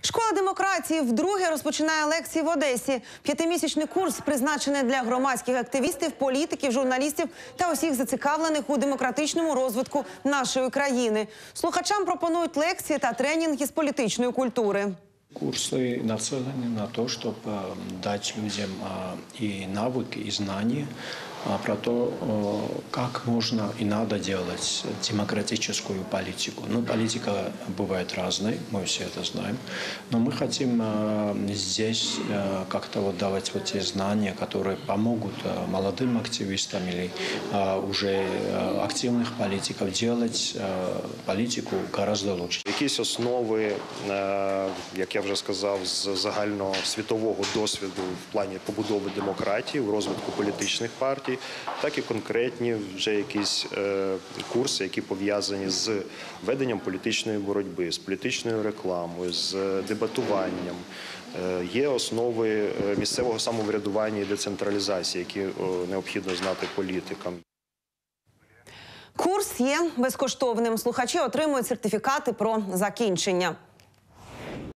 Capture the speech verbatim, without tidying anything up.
Школа демократії вдруге розпочинає лекції в Одесі. П'ятимісячний курс призначений для громадських активістів, політиків, журналістів та усіх зацікавлених у демократичному розвитку нашої країни. Слухачам пропонують лекції та тренінги з політичної культури. Курсы нацелены на то, чтобы дать людям и навыки, и знания про то, как можно и надо делать демократическую политику. Ну, политика бывает разной, мы все это знаем, но мы хотим здесь как-то вот давать вот те знания, которые помогут молодым активистам или уже активных политиков делать политику гораздо лучше. Якісь основи, як я вже сказав, з загальносвітового досвіду в плані побудови демократії, в розвитку політичних партій, так і конкретні вже якісь курси, які пов'язані з веденням політичної боротьби, з політичною рекламою, з дебатуванням. Є основи місцевого самоврядування і децентралізації, які необхідно знати політикам. Курс є безкоштовним. Слухачі отримують сертифікати про закінчення.